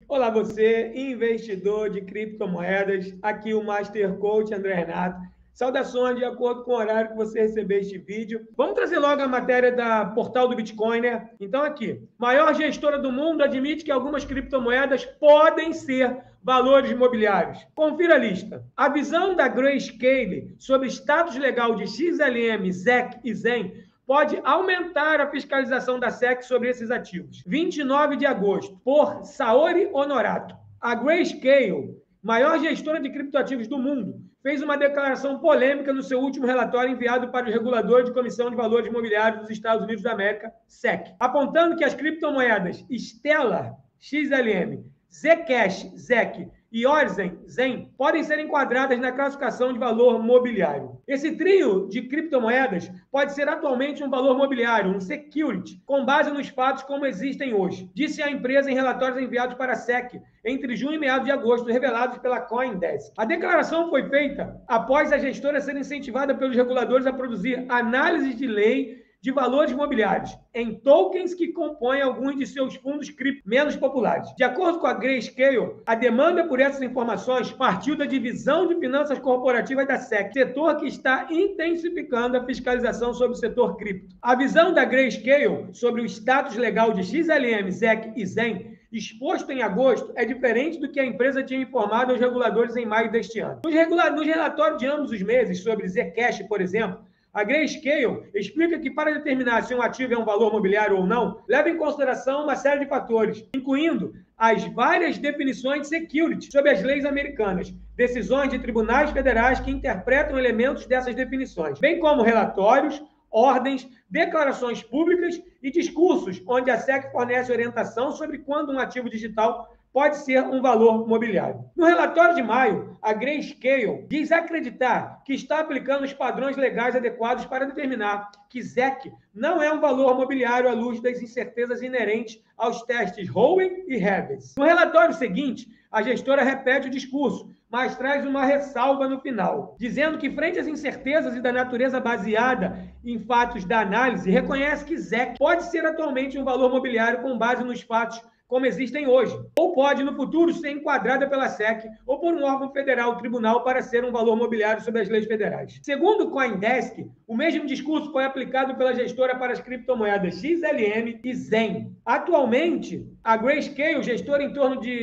Olá você, investidor de criptomoedas, aqui o Master Coach André Renato. Saudações de acordo com o horário que você receber este vídeo. Vamos trazer logo a matéria da portal do Bitcoin, né? Então aqui, maior gestora do mundo admite que algumas criptomoedas podem ser valores imobiliários. Confira a lista. A visão da Grayscale sobre status legal de XLM, ZEC e ZEN pode aumentar a fiscalização da SEC sobre esses ativos. 29 de agosto, por Saori Honorato. A Grayscale, maior gestora de criptoativos do mundo, fez uma declaração polêmica no seu último relatório enviado para os reguladores de Comissão de Valores Imobiliários dos Estados Unidos da América, SEC, apontando que as criptomoedas Stellar, XLM, Zcash, ZEC e Orzen, ZEN, podem ser enquadradas na classificação de valor mobiliário. Esse trio de criptomoedas pode ser atualmente um valor mobiliário, um security, com base nos fatos como existem hoje, disse a empresa em relatórios enviados para a SEC entre junho e meados de agosto, revelados pela CoinDesk. A declaração foi feita após a gestora ser incentivada pelos reguladores a produzir análises de lei de valores imobiliários em tokens que compõem alguns de seus fundos cripto menos populares. De acordo com a Grayscale, a demanda por essas informações partiu da divisão de finanças corporativas da SEC, setor que está intensificando a fiscalização sobre o setor cripto. A visão da Grayscale sobre o status legal de XLM, ZEC e ZEN exposto em agosto é diferente do que a empresa tinha informado aos reguladores em maio deste ano. Nos relatórios de ambos os meses sobre Zcash, por exemplo, a Grayscale explica que para determinar se um ativo é um valor mobiliário ou não, leva em consideração uma série de fatores, incluindo as várias definições de security sob as leis americanas, decisões de tribunais federais que interpretam elementos dessas definições, bem como relatórios, ordens, declarações públicas e discursos onde a SEC fornece orientação sobre quando um ativo digital pode ser um valor mobiliário. No relatório de maio, a Grayscale diz acreditar que está aplicando os padrões legais adequados para determinar que ZEC não é um valor mobiliário à luz das incertezas inerentes aos testes Hohen e Heves. No relatório seguinte, a gestora repete o discurso, mas traz uma ressalva no final, dizendo que, frente às incertezas e da natureza baseada em fatos da análise, reconhece que ZEC pode ser atualmente um valor mobiliário com base nos fatos como existem hoje, ou pode, no futuro, ser enquadrada pela SEC ou por um órgão federal, tribunal, para ser um valor mobiliário sob as leis federais. Segundo o CoinDesk, o mesmo discurso foi aplicado pela gestora para as criptomoedas XLM e ZEN. Atualmente, a Grayscale gesta em torno de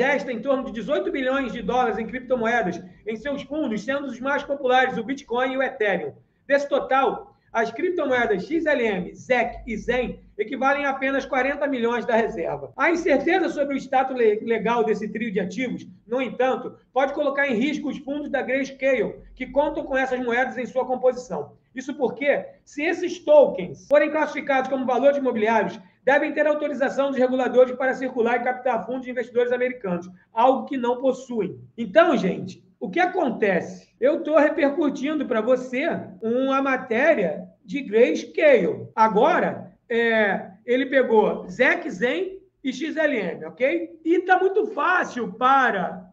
18 bilhões de dólares em criptomoedas em seus fundos, sendo os mais populares o Bitcoin e o Ethereum. Desse total, as criptomoedas XLM, ZEC e ZEN equivalem a apenas 40 milhões da reserva. A incerteza sobre o status legal desse trio de ativos, no entanto, pode colocar em risco os fundos da Grayscale, que contam com essas moedas em sua composição. Isso porque, se esses tokens forem classificados como valores imobiliários, devem ter autorização dos reguladores para circular e captar fundos de investidores americanos, algo que não possuem. Então, gente, o que acontece? Eu estou repercutindo para você uma matéria de Grayscale. Agora, ele pegou ZEC, ZEN e XLM, ok? E está muito fácil para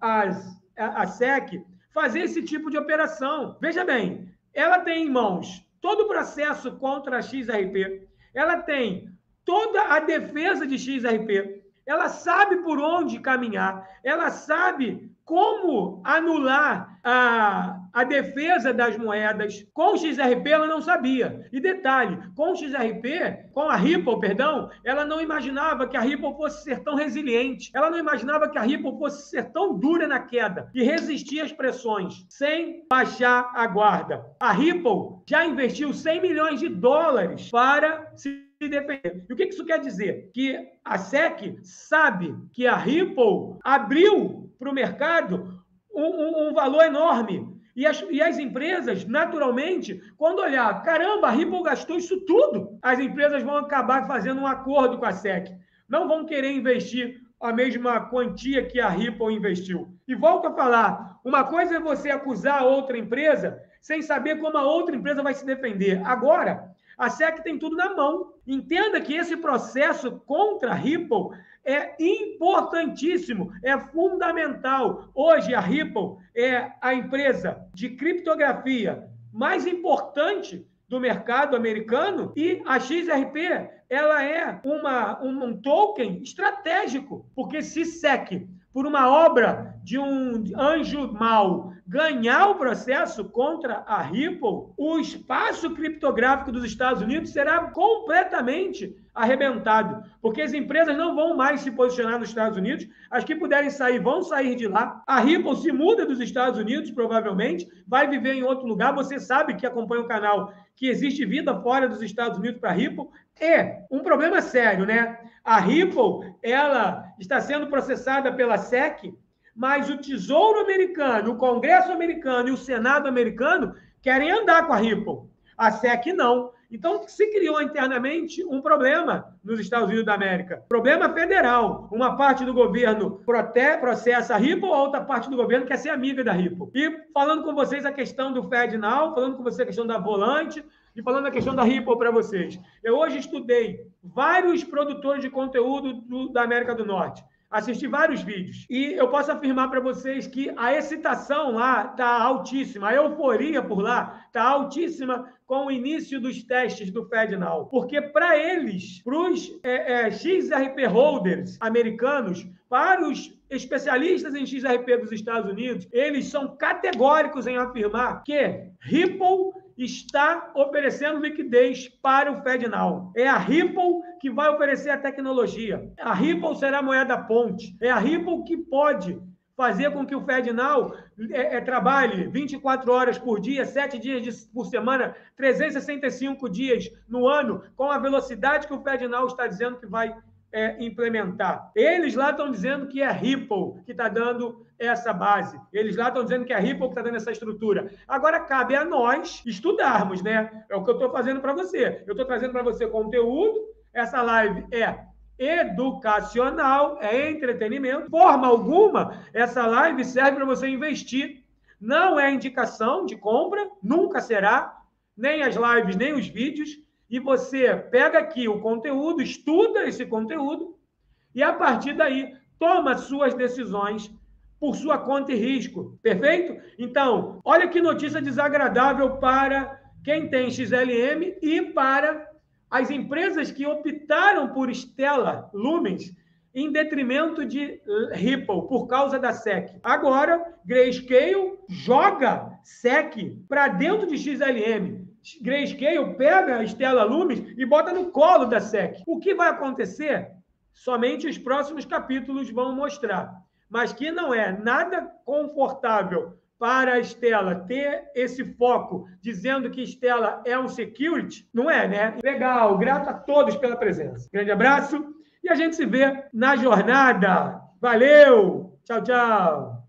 a SEC fazer esse tipo de operação. Veja bem, ela tem em mãos todo o processo contra a XRP, ela tem toda a defesa de XRP, ela sabe por onde caminhar, ela sabe como anular a defesa das moedas. Com o XRP, ela não sabia. E detalhe, com o XRP, com a Ripple, perdão, ela não imaginava que a Ripple fosse ser tão resiliente. Ela não imaginava que a Ripple fosse ser tão dura na queda e resistir às pressões, sem baixar a guarda. A Ripple já investiu 100 milhões de dólares para se defender. E o que isso quer dizer? Que a SEC sabe que a Ripple abriu para o mercado um valor enorme. E as empresas, naturalmente, quando olhar, caramba, a Ripple gastou isso tudo, as empresas vão acabar fazendo um acordo com a SEC. Não vão querer investir a mesma quantia que a Ripple investiu. E volto a falar, uma coisa é você acusar outra empresa sem saber como a outra empresa vai se defender. Agora, a SEC tem tudo na mão. Entenda que esse processo contra a Ripple é importantíssimo, é fundamental. Hoje, a Ripple é a empresa de criptografia mais importante do mercado americano, e a XRP ela é um token estratégico, porque se SEC, por uma obra de um anjo mau, ganhar o processo contra a Ripple, o espaço criptográfico dos Estados Unidos será completamente arrebentado, porque as empresas não vão mais se posicionar nos Estados Unidos, as que puderem sair vão sair de lá, a Ripple se muda dos Estados Unidos, provavelmente, vai viver em outro lugar, você sabe que acompanha o canal, que existe vida fora dos Estados Unidos para a Ripple, é um problema sério, né? A Ripple, ela está sendo processada pela SEC, mas o Tesouro americano, o Congresso americano e o Senado americano querem andar com a Ripple. A SEC não. Então, se criou internamente um problema nos Estados Unidos da América. Problema federal. Uma parte do governo processa a Ripple, a outra parte do governo quer ser amiga da Ripple. E falando com vocês a questão do FedNow, falando com vocês a questão da Volante, e falando a questão da Ripple para vocês. Eu hoje estudei vários produtores de conteúdo da América do Norte. Assisti vários vídeos. E eu posso afirmar para vocês que a excitação lá está altíssima, a euforia por lá está altíssima com o início dos testes do FedNow. Porque para eles, para os XRP holders americanos, para os especialistas em XRP dos Estados Unidos, eles são categóricos em afirmar que Ripple está oferecendo liquidez para o FedNow. É a Ripple que vai oferecer a tecnologia. A Ripple será a moeda ponte. É a Ripple que pode fazer com que o FedNow trabalhe 24 horas por dia, 7 dias por semana, 365 dias no ano, com a velocidade que o FedNow está dizendo que vai implementar. Eles lá estão dizendo que é a Ripple que está dando essa base. Eles lá estão dizendo que é a Ripple que está dando essa estrutura. Agora, cabe a nós estudarmos, né? É o que eu estou fazendo para você. Eu estou trazendo para você conteúdo. Essa live é educacional, é entretenimento. Forma alguma, essa live serve para você investir. Não é indicação de compra, nunca será. Nem as lives, nem os vídeos. E você pega aqui o conteúdo, estuda esse conteúdo e, a partir daí, toma suas decisões por sua conta e risco. Perfeito? Então, olha que notícia desagradável para quem tem XLM e para as empresas que optaram por Stellar Lumens em detrimento de Ripple, por causa da SEC. Agora, Grayscale joga SEC para dentro de XLM. Grayscale pega a Stellar Lumens e bota no colo da SEC. O que vai acontecer? Somente os próximos capítulos vão mostrar. Mas que não é nada confortável para a Stellar ter esse foco, dizendo que Stellar é um security, não é, né? Legal, grato a todos pela presença. Grande abraço e a gente se vê na jornada. Valeu! Tchau, tchau!